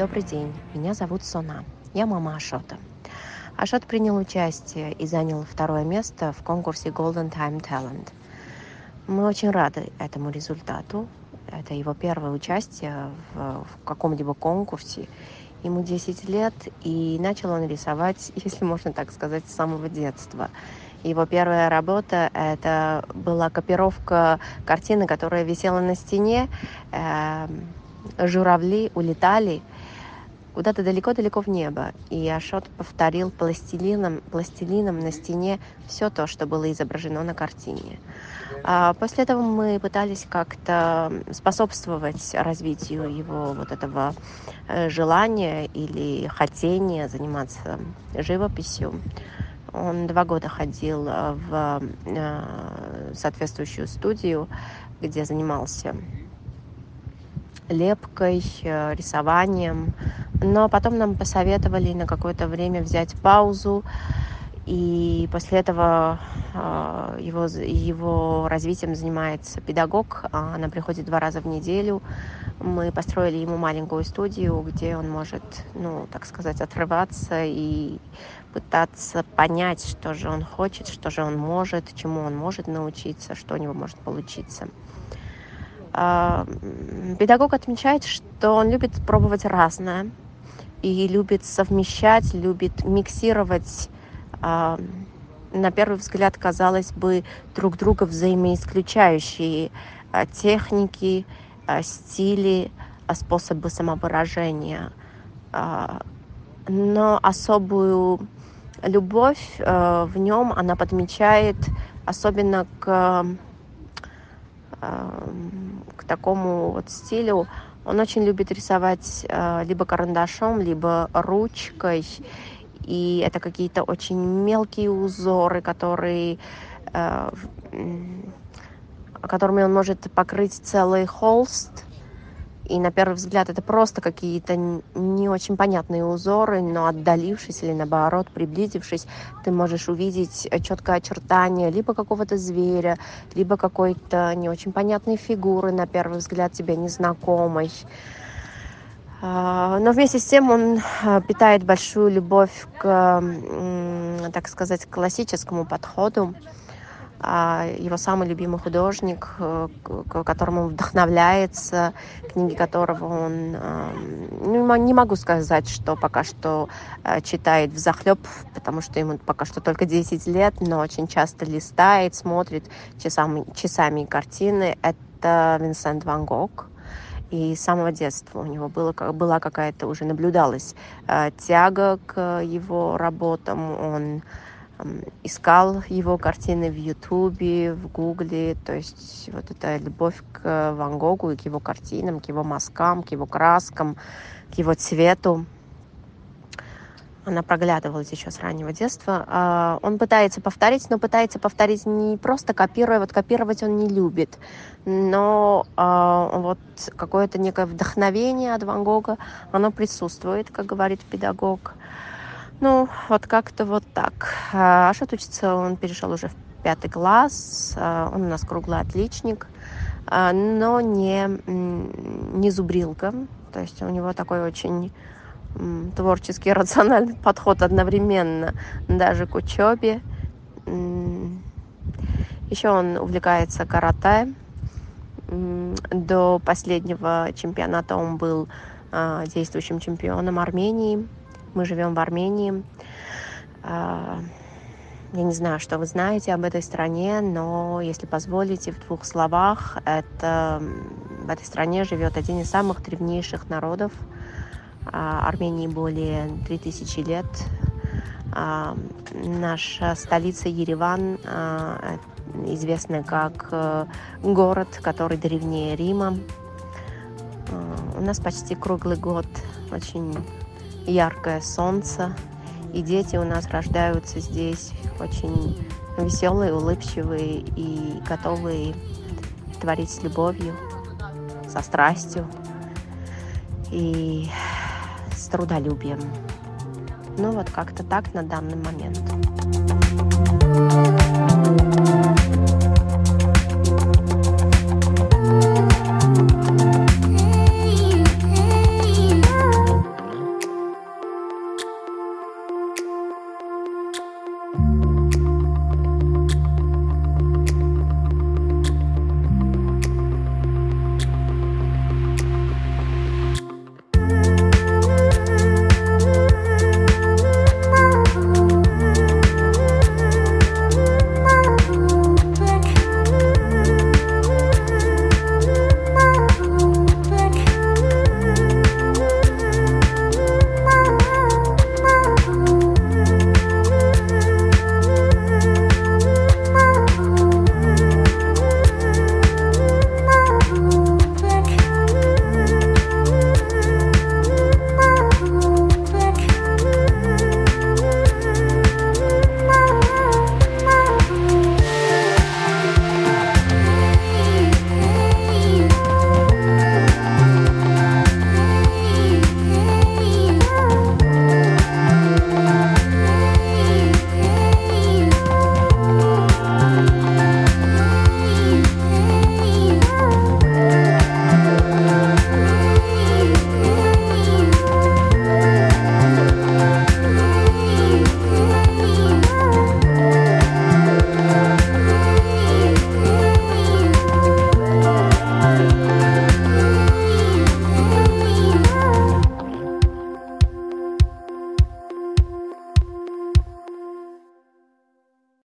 Добрый день, меня зовут Сона. Я мама Ашота. Ашот принял участие и занял 2 место в конкурсе Golden Time Talent. Мы очень рады этому результату. Это его первое участие в каком-либо конкурсе. Ему 10 лет, и начал он рисовать, если можно так сказать, с самого детства. Его первая работа — это была копировка картины, которая висела на стене. Журавли улетали куда-то далеко-далеко в небо, и Ашот повторил пластилином на стене все то, что было изображено на картине. После этого мы пытались как-то способствовать развитию его вот этого желания или хотения заниматься живописью. Он 2 года ходил в соответствующую студию, где занимался лепкой, рисованием. Но потом нам посоветовали на какое-то время взять паузу, и после этого его развитием занимается педагог. Она приходит 2 раза в неделю. Мы построили ему маленькую студию, где он может, так сказать, отрываться и пытаться понять, что же он хочет, что же он может, чему он может научиться, что у него может получиться. Педагог отмечает, что он любит пробовать разное и любит совмещать, любит миксировать, на первый взгляд, казалось бы, друг друга взаимоисключающие техники, стили, способы самовыражения. Но особую любовь в нем она подмечает, особенно к такому вот стилю. Он очень любит рисовать либо карандашом, либо ручкой. И это какие-то очень мелкие узоры, которыми он может покрыть целый холст. И на первый взгляд это просто какие-то не очень понятные узоры, но отдалившись или наоборот приблизившись, ты можешь увидеть четкое очертание либо какого-то зверя, либо какой-то не очень понятной фигуры, на первый взгляд тебе незнакомой. Но вместе с тем он питает большую любовь к, так сказать, классическому подходу. Его самый любимый художник, к которому он вдохновляется, книги которого он, не могу сказать, что пока что читает взахлеб, потому что ему пока что только 10 лет, но очень часто листает, смотрит часами картины. Это Винсент Ван Гог. И с самого детства у него была какая-то, уже наблюдалась тяга к его работам. Он искал его картины в Ютубе, в Гугле. То есть вот эта любовь к Ван Гогу и к его картинам, к его мазкам, к его краскам, к его цвету, она проглядывалась еще с раннего детства. Он пытается повторить, но пытается повторить не просто копируя. Вот копировать он не любит. Но вот какое-то некое вдохновение от Ван Гога, оно присутствует, как говорит педагог. Вот как-то вот так. Ашот учится, он перешел уже в 5 класс. Он у нас круглый отличник, но не зубрилка. То есть у него такой очень творческий, рациональный подход одновременно даже к учебе. Еще он увлекается карате. До последнего чемпионата он был действующим чемпионом Армении. Мы живем в Армении. Я не знаю, что вы знаете об этой стране, но, если позволите, в 2 словах, в этой стране живет один из самых древнейших народов. Армении более 3000 лет. Наша столица Ереван известна как город, который древнее Рима. У нас почти круглый год очень яркое солнце, и дети у нас рождаются здесь очень веселые, улыбчивые и готовые творить с любовью, со страстью и с трудолюбием. Вот как-то так на данный момент.